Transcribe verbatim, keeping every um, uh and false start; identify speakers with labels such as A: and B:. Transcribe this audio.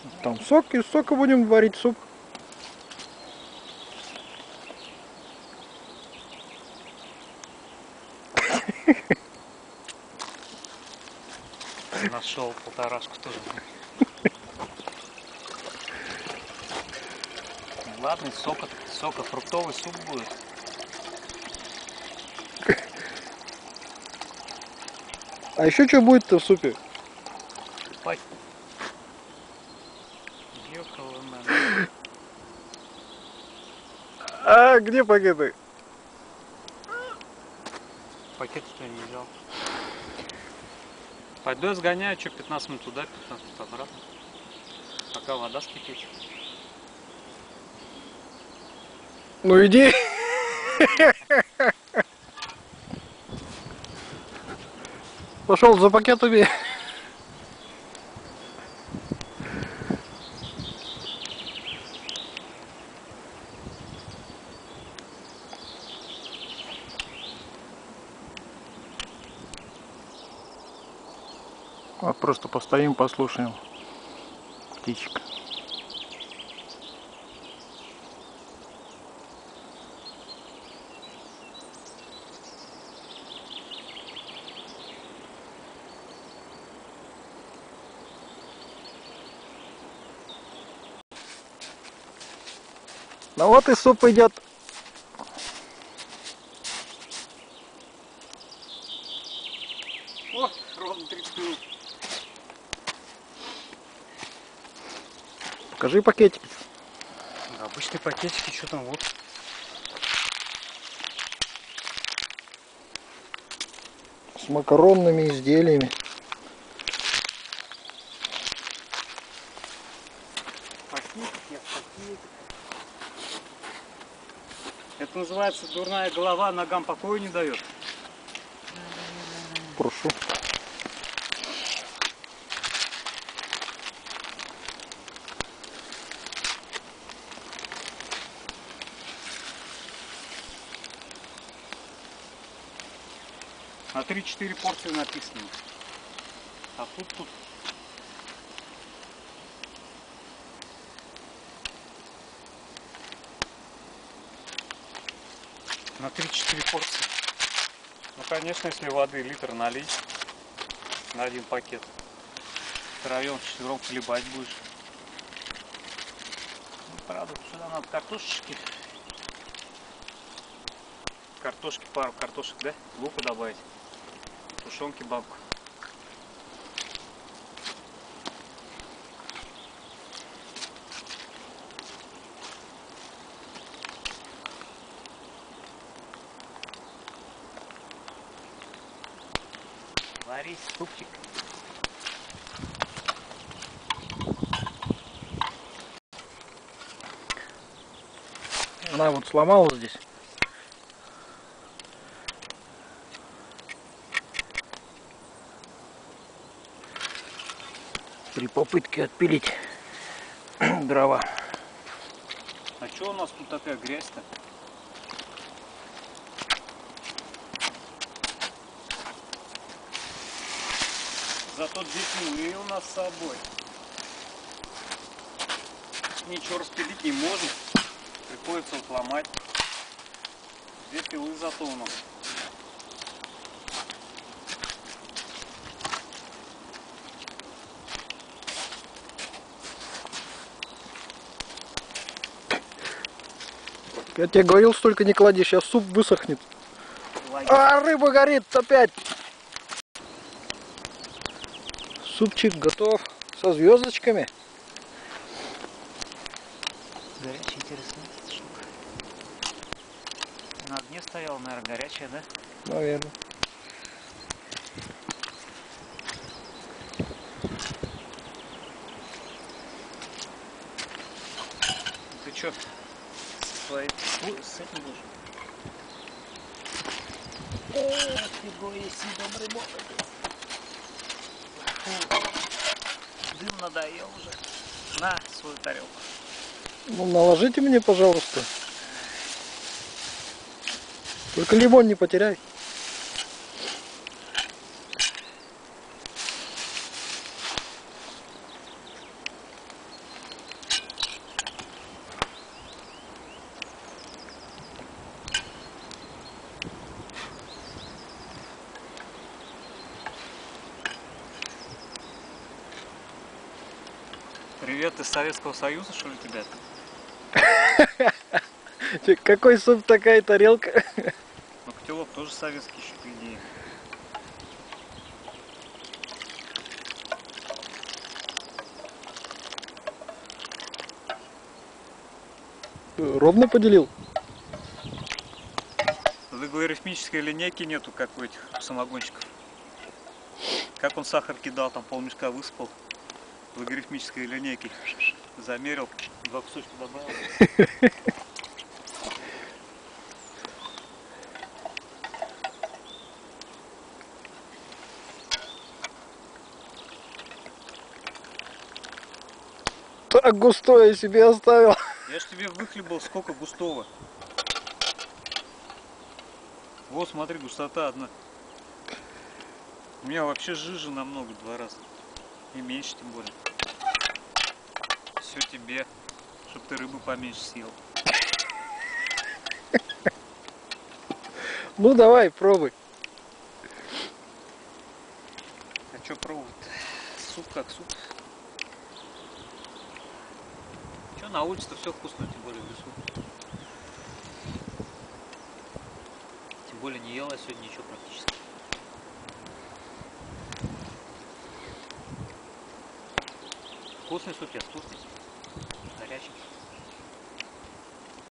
A: Там сок, из сока будем варить суп.
B: Нашел полторашку тоже. Ладно, сока, сока, фруктовый суп будет.
A: А еще что будет-то в супе?
B: Пай. Ёкало,
A: А где пакеты?
B: Пакет-то не взял. Пойду я сгоняю, что пятнадцать минут туда, пятнадцать минут обратно. Пока вода скипит.
A: Ну иди. Пошел за пакетами. Вот просто постоим, послушаем птичек. Ну вот и суп идет.
B: О, ровно тридцать минут.
A: Покажи пакетики.
B: Обычные пакетики, что там вот.
A: С макаронными изделиями.
B: Пакетики, пакетики. Это называется дурная голова, ногам покоя не дает.
A: Прошу.
B: На три-четыре порции написано. А тут тут. На три-четыре порции. Ну, конечно, если воды литр налить на один пакет, втроем, четвером хлебать будешь. Ну, правда, сюда надо картошечки. Картошки, пару картошек, да? Лука добавить. Тушенки банку. Варись, супчик.
A: Она вот сломалась здесь. При попытке отпилить дрова.
B: А что у нас тут такая грязь-то? Зато две пилы у нас с собой. Ничего распилить не можем. Приходится вот ломать. Две пилы зато у нас.
A: Я тебе говорил, столько не клади, сейчас суп высохнет. А, рыба горит опять. Супчик готов. Со звездочками.
B: Горячая, интересная штука. На дне стояла, наверное, горячая, да?
A: Наверное.
B: Ты что, своей с этим будешь? Эх, фиго, если добрый бог. Дым надоел уже. На свою тарелку.
A: Ну, наложите мне, пожалуйста. Только лимон не потеряй.
B: Привет из Советского Союза, что ли, тебя?
A: Какой суп, такая тарелка?
B: Ну, котелок тоже советский еще, по идее.
A: Ровно поделил?
B: Логарифмической линейки нету, как у этих самогонщиков. Как он сахар кидал, там полмешка высыпал. Логарифмической линейки замерил, два кусочка добавил.
A: Так густое себе оставил.
B: Я ж тебе выхлебал сколько густого. Вот смотри, густота одна. У меня вообще жижа намного, два раза. И меньше тем более. Все тебе, чтобы ты рыбу поменьше съел.
A: Ну давай, пробуй.
B: А что пробовать-то? Суп как суп. Че, на улице-то все вкусно, тем более в лесу. Тем более не ела сегодня ничего практически. Вкусный супец, вкусный. Горячий.